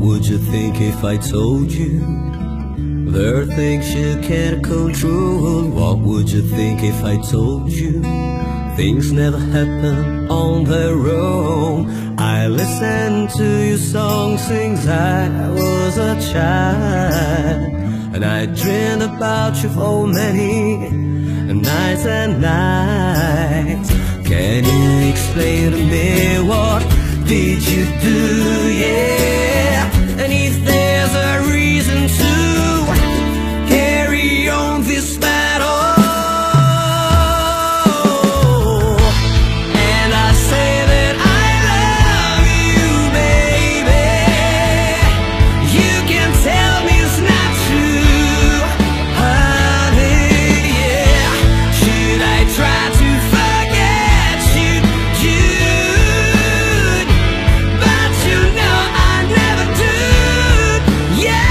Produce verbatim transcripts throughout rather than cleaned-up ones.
would you think if I told you there are things you can't control? What would you think if I told you things never happen on their own? I listened to your songs since I was a child, and I dreamed about you for many nights and nights. Can you explain to me what did you do? Yeah, and if there's a reason to carry on this battle, and I say that I love you, baby, you can tell me it's not true, honey, yeah. Should I try to forget you, Jude? But you know I never do, yeah.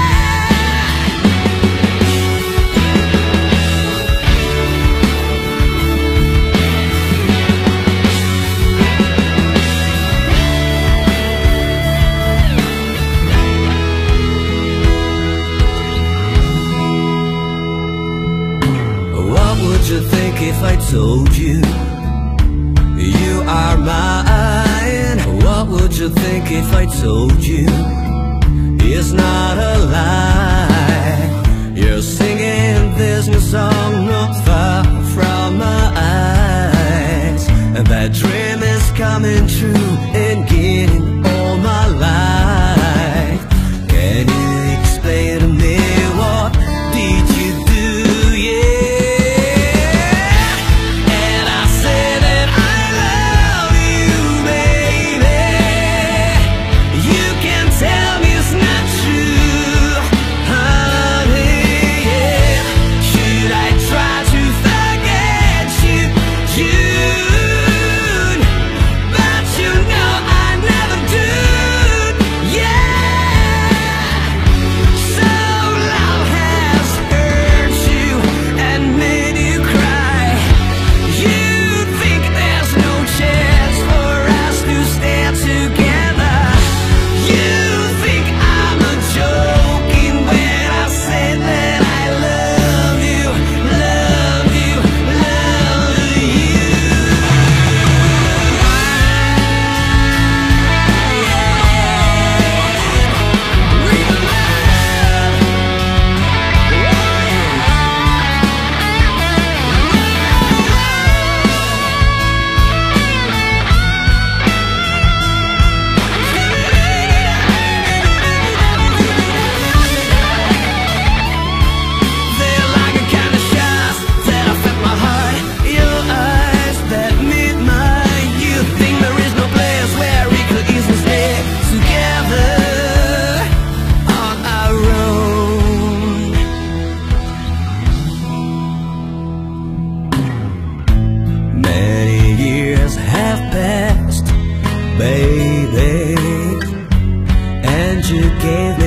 What would you think if I told you you are mine? What would you think if I told you it's not a lie? You're singing this new song not far from my eyes, and that dream is coming true and getting all my life. Can you explain to me what did you do? Yeah, and I say that I love you, baby, you can tell me it's not true, honey, yeah. Should I try to forget you, June? But you know I never do, yeah. So love has hurt you and made you cry. You think there's no chance for us to stay together. You think I'm a joking when I say that I love you, love you, love you. They're like a kind of shots that affect my heart. Your eyes that meet mine. You think there is no place where we could easily stay together on our own. Many years have passed, baby, and you gave